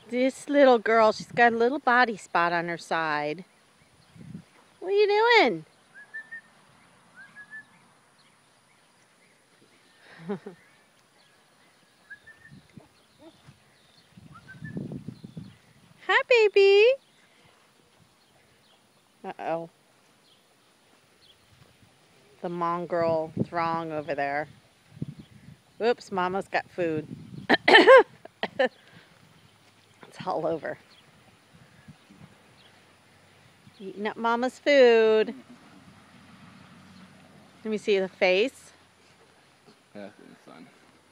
This little girl, she's got a little body spot on her side. What are you doing? Hi, baby. Uh-oh. The mongrel throng over there. Whoops, Mama's got food. It's all over. Eating up Mama's food. Let me see the face. That's fun.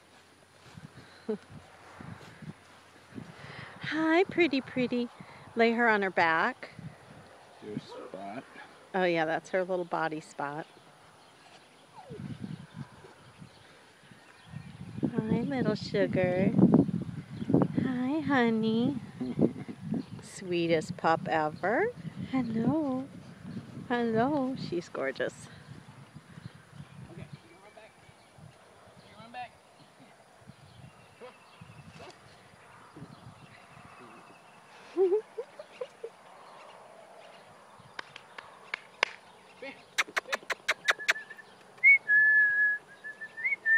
Hi, pretty. Lay her on her back. Your spot. Oh yeah, that's her little body spot. Hi, little sugar. Hi, honey. Sweetest pup ever. Hello. Hello. She's gorgeous. Okay, you run back. You run back.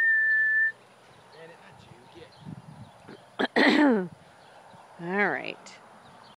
All right.